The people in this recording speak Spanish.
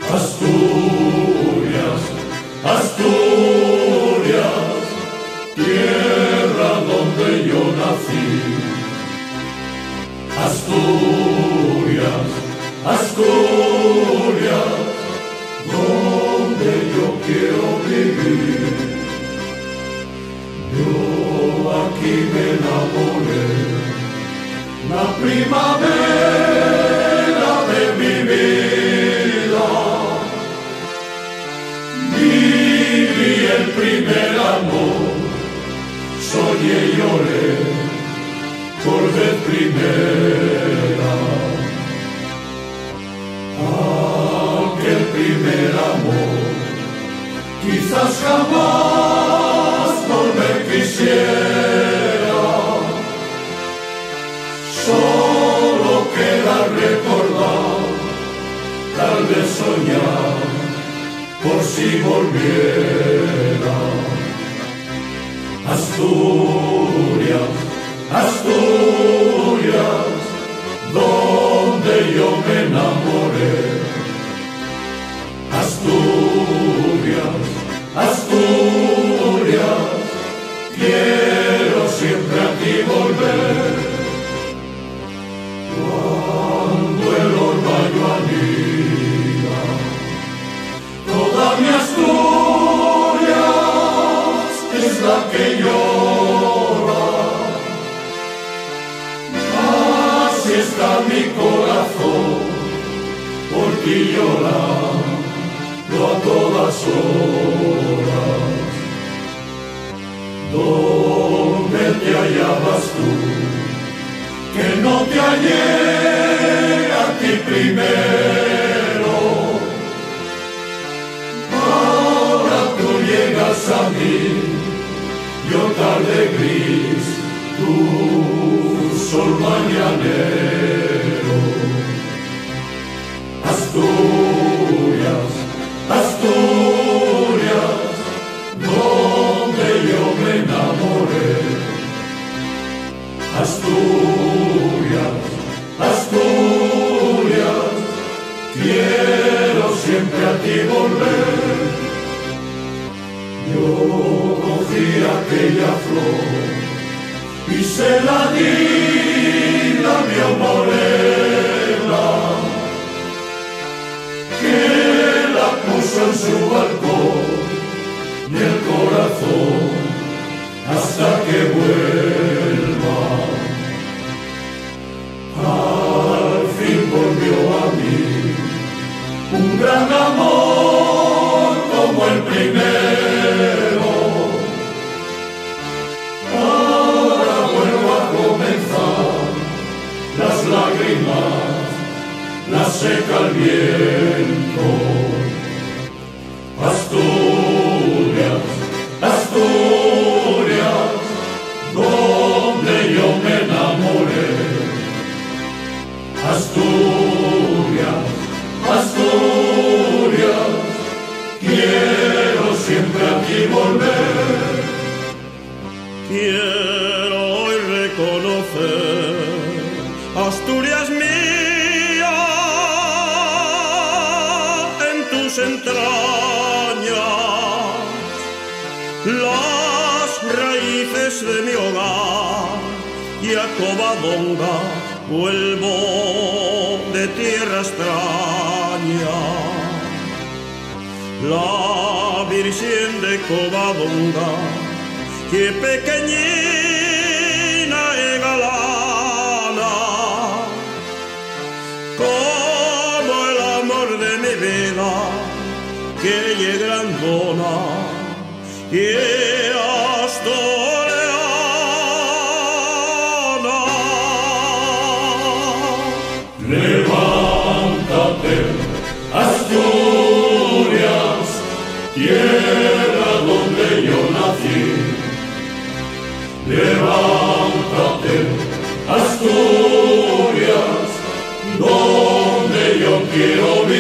Asturias, Asturias, tierra donde yo nací. Asturias, Asturias, donde yo quiero vivir. Yo aquí me enamoré, la primavera de mi vida. Viví el primer amor, soñé y lloré por vez primera. Aquel primer amor, quizás jamás volver quisiera. Solo queda recordar, tal vez soñar, por si volviera. Asturias, Asturias, donde yo me enamoré. Asturias, Asturias, quiero siempre a ti volver. Cuando el orvallo anida, toda mi Asturias es la que llora. Así está mi corazón, por ti llorando a todas horas. ¿Dónde te hallabas tú? Que no te hallé a ti primero. Ahora tú llegas a mí, yo tarde gris, tú sol mañanero. Asturias, Asturias, donde yo me enamoré. Asturias, Asturias, quiero siempre a ti volver. Yo cogí aquella flor y se la di a mi amorela, que la puso en su balcón y el corazón hasta que vuelva. Al fin volvió a mí un gran amor como el primero. Ahora vuelvo a comenzar, las lágrimas las seca el viento. Asturias, Asturias, donde yo me enamoré. Asturias, Asturias, quiero siempre a ti volver. Quiero hoy reconocer, Asturias mía, en tus entrañas, las raíces de mi hogar, y a Covadonga vuelvo de tierra extraña. La Virgen de Covadonga, que pequeñina y galana, como el amor de mi vida, que lle grandona y asturiana. Levántate, Asturias, tierra donde yo nací. Levántate, Asturias, donde yo quiero vivir.